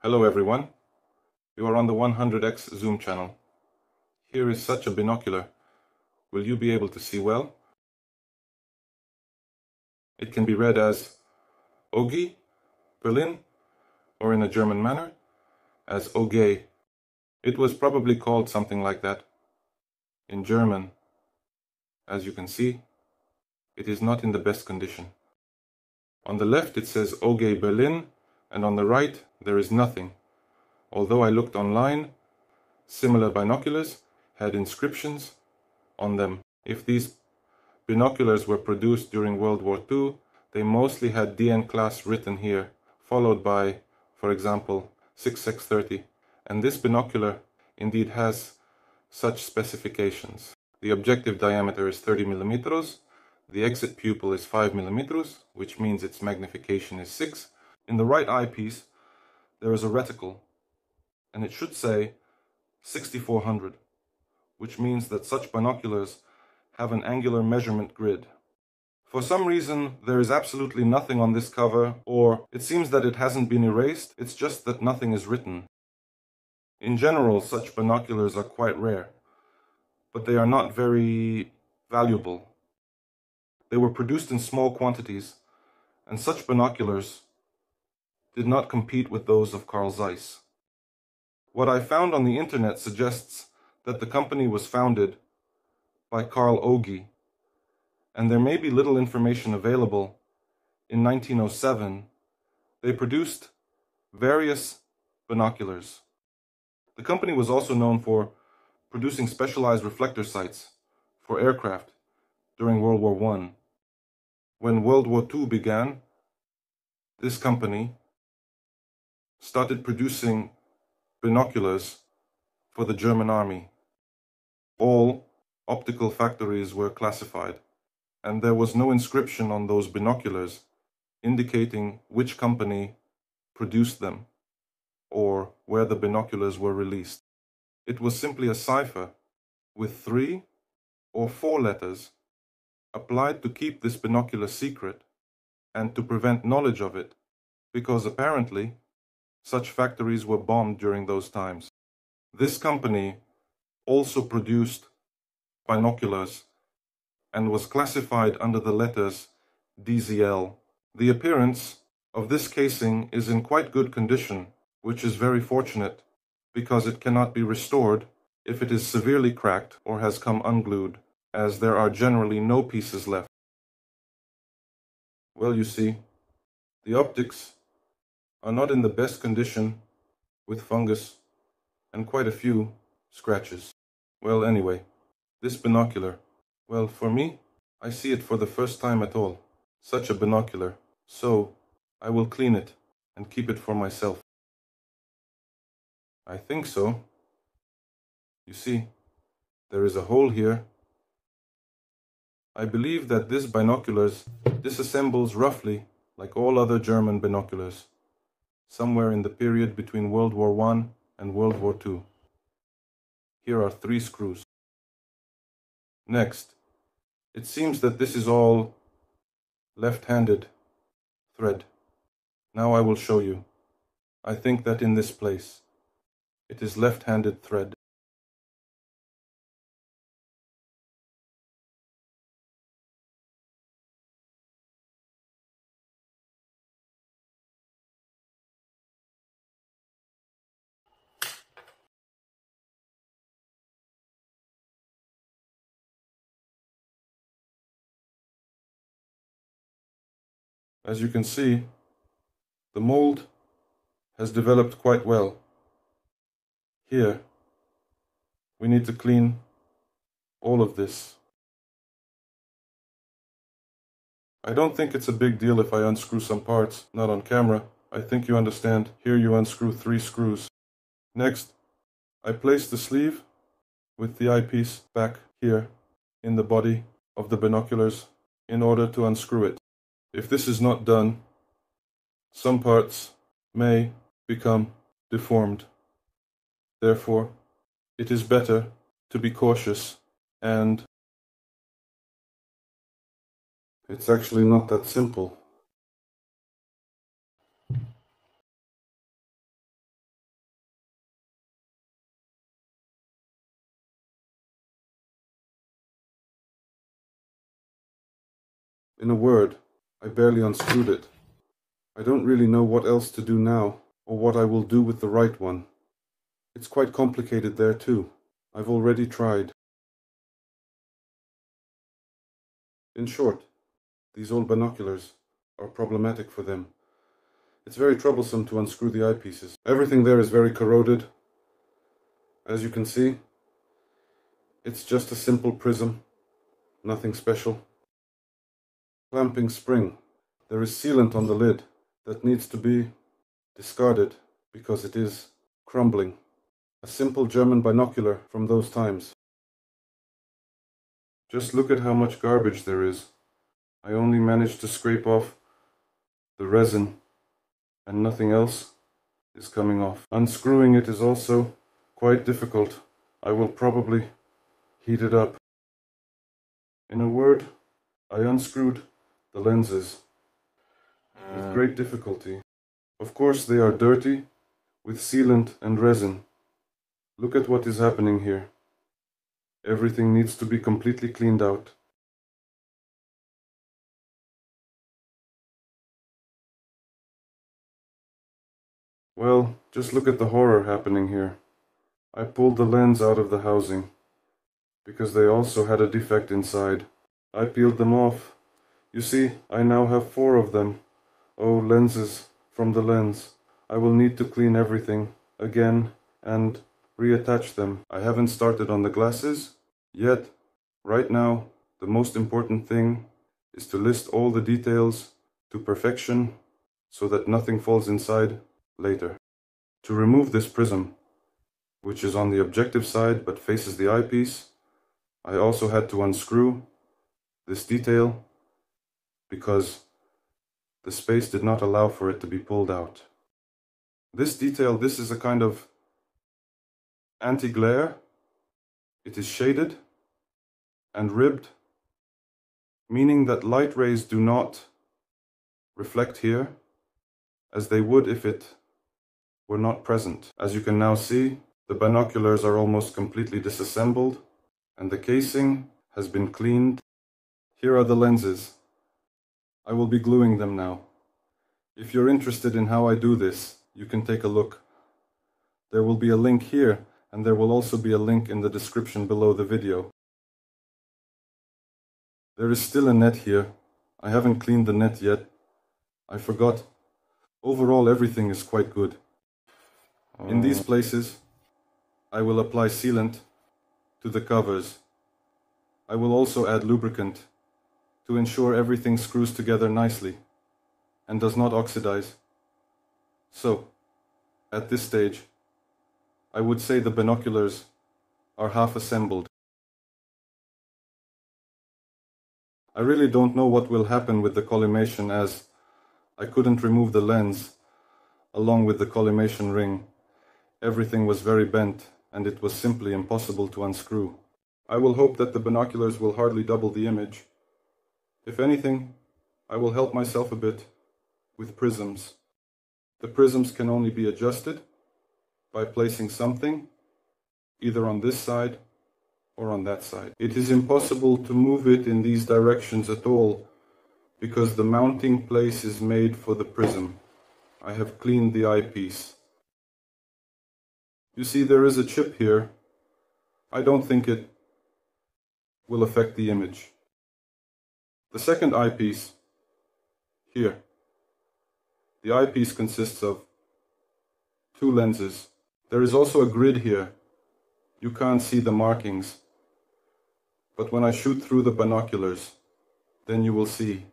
Hello everyone, you are on the 100x zoom channel. Here is such a binocular. Will you be able to see well? It can be read as OIGEE, Berlin, or in a German manner, as OIGEE. It was probably called something like that. In German, as you can see, it is not in the best condition. On the left it says OIGEE Berlin, and on the right there is nothing. Although I looked online, similar binoculars had inscriptions on them. If these binoculars were produced during World War II, they mostly had DN class written here, followed by, for example, 6x30. And this binocular indeed has such specifications. The objective diameter is 30 millimeters, the exit pupil is 5 millimeters, which means its magnification is 6. In the right eyepiece, there is a reticle, and it should say 6400, which means that such binoculars have an angular measurement grid. For some reason, there is absolutely nothing on this cover, or it seems that it hasn't been erased, it's just that nothing is written. In general, such binoculars are quite rare, but they are not very valuable. They were produced in small quantities, and such binoculars did not compete with those of Carl Zeiss. What I found on the internet suggests that the company was founded by Carl OIGEE, and there may be little information available. In 1907, they produced various binoculars. The company was also known for producing specialized reflector sights for aircraft during World War I. When World War II began, this company started producing binoculars for the German army. All optical factories were classified, and there was no inscription on those binoculars indicating which company produced them or where the binoculars were released. It was simply a cipher with 3 or 4 letters applied to keep this binocular secret and to prevent knowledge of it, because apparently such factories were bombed during those times. This company also produced binoculars and was classified under the letters DZL. The appearance of this casing is in quite good condition, which is very fortunate because it cannot be restored if it is severely cracked or has come unglued, as there are generally no pieces left. Well, you see, the optics are not in the best condition, with fungus and quite a few scratches. Well, anyway, this binocular, well, for me, I see it for the first time at all. Such a binocular. So, I will clean it and keep it for myself. I think so. You see, there is a hole here. I believe that this binoculars disassembles roughly like all other German binoculars, somewhere in the period between World War I and World War II. Here are 3 screws. Next, it seems that this is all left-handed thread. Now I will show you. I think that in this place, it is left-handed thread. As you can see, the mold has developed quite well. Here, we need to clean all of this. I don't think it's a big deal if I unscrew some parts, not on camera. I think you understand. Here you unscrew 3 screws. Next, I place the sleeve with the eyepiece back here in the body of the binoculars in order to unscrew it. If this is not done, some parts may become deformed. Therefore, it is better to be cautious, and it's actually not that simple. In a word, I barely unscrewed it. I don't really know what else to do now, or what I will do with the right one. It's quite complicated there too. I've already tried. In short, these old binoculars are problematic for them. It's very troublesome to unscrew the eyepieces. Everything there is very corroded. As you can see, it's just a simple prism, nothing special. Clamping spring. There is sealant on the lid that needs to be discarded because it is crumbling. A simple German binocular from those times. Just look at how much garbage there is. I only managed to scrape off the resin and nothing else is coming off. Unscrewing it is also quite difficult. I will probably heat it up. In a word, I unscrewed the lenses with great difficulty. Of course they are dirty with sealant and resin. Look at what is happening here. Everything needs to be completely cleaned out. Well, just look at the horror happening here. I pulled the lens out of the housing because they also had a defect inside. I peeled them off. You see, I now have 4 of them. Oh, lenses from the lens. I will need to clean everything again and reattach them. I haven't started on the glasses yet. Right now, the most important thing is to list all the details to perfection so that nothing falls inside later. To remove this prism, which is on the objective side but faces the eyepiece, I also had to unscrew this detail because the space did not allow for it to be pulled out. This detail, this is a kind of anti-glare. It is shaded and ribbed, meaning that light rays do not reflect here as they would if it were not present. As you can now see, the binoculars are almost completely disassembled and the casing has been cleaned. Here are the lenses. I will be gluing them now. If you're interested in how I do this, you can take a look. There will be a link here and there will also be a link in the description below the video. There is still a net here. I haven't cleaned the net yet. I forgot. Overall, everything is quite good. In these places, I will apply sealant to the covers. I will also add lubricant to ensure everything screws together nicely and does not oxidize. So, at this stage, I would say the binoculars are half assembled. I really don't know what will happen with the collimation as I couldn't remove the lens along with the collimation ring. Everything was very bent and it was simply impossible to unscrew. I will hope that the binoculars will hardly double the image. If anything, I will help myself a bit with prisms. The prisms can only be adjusted by placing something either on this side or on that side. It is impossible to move it in these directions at all because the mounting place is made for the prism. I have cleaned the eyepiece. You see, there is a chip here. I don't think it will affect the image. The second eyepiece, here. The eyepiece consists of 2 lenses. There is also a grid here. You can't see the markings. But when I shoot through the binoculars, then you will see.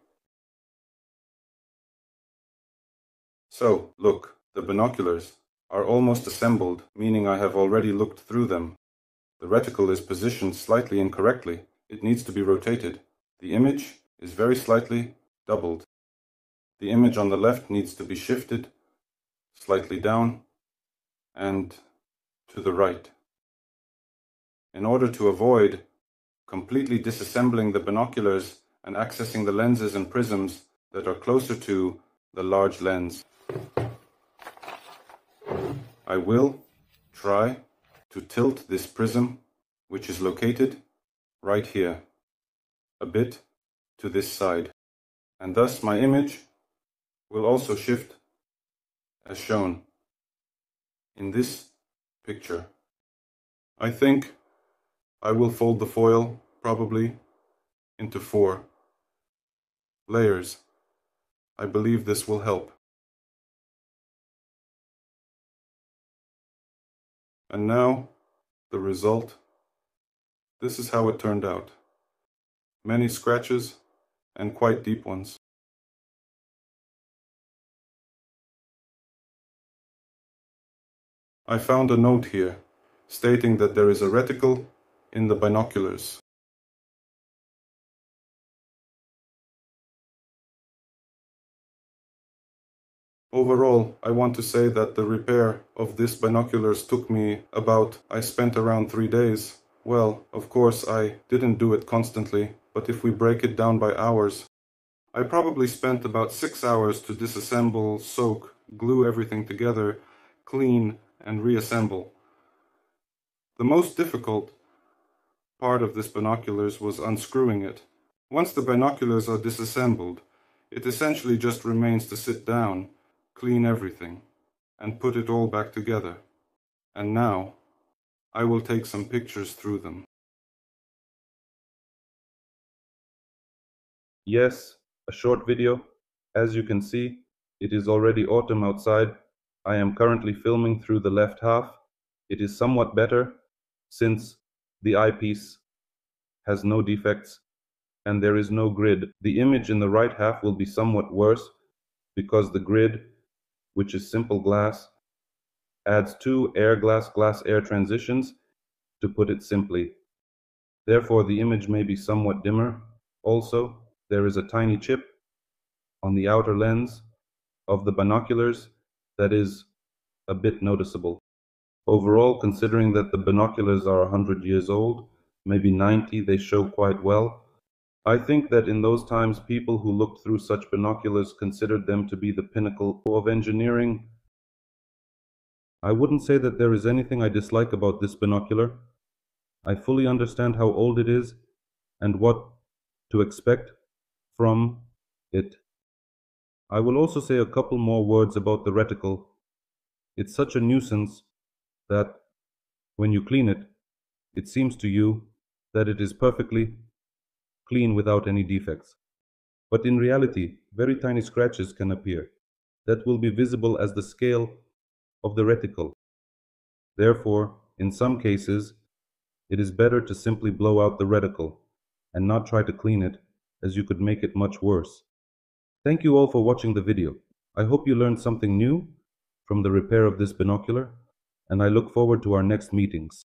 So, look, the binoculars are almost assembled, meaning I have already looked through them. The reticle is positioned slightly incorrectly. It needs to be rotated. The image is very slightly doubled. The image on the left needs to be shifted slightly down and to the right. In order to avoid completely disassembling the binoculars and accessing the lenses and prisms that are closer to the large lens, I will try to tilt this prism, which is located right here, a bit to this side. and thus my image will also shift as shown in this picture. I think I will fold the foil probably into 4 layers. I believe this will help. And now the result. This is how it turned out. Many scratches and quite deep ones. I found a note here stating that there is a reticle in the binoculars. Overall, I want to say that the repair of this binoculars took me I spent around 3 days. Well, of course I didn't do it constantly, but if we break it down by hours, I probably spent about 6 hours to disassemble, soak, glue everything together, clean, and reassemble. The most difficult part of this binoculars was unscrewing it. Once the binoculars are disassembled, it essentially just remains to sit down, clean everything, and put it all back together. And now, I will take some pictures through them. Yes, a short video. As you can see, it is already autumn outside. I am currently filming through the left half. It is somewhat better since the eyepiece has no defects and there is no grid. The image in the right half will be somewhat worse because the grid, which is simple glass, adds 2 air glass air transitions, to put it simply. Therefore, the image may be somewhat dimmer. Also, there is a tiny chip on the outer lens of the binoculars that is a bit noticeable. Overall, considering that the binoculars are 100 years old, maybe 90, they show quite well. I think that in those times, people who looked through such binoculars considered them to be the pinnacle of engineering. I wouldn't say that there is anything I dislike about this binocular. I fully understand how old it is and what to expect from it. I will also say a couple more words about the reticle. It's such a nuisance that when you clean it, it seems to you that it is perfectly clean without any defects. But in reality, very tiny scratches can appear that will be visible as the scale of the reticle. Therefore, in some cases, it is better to simply blow out the reticle and not try to clean it, as you could make it much worse. Thank you all for watching the video. I hope you learned something new from the repair of this binocular, and I look forward to our next meetings.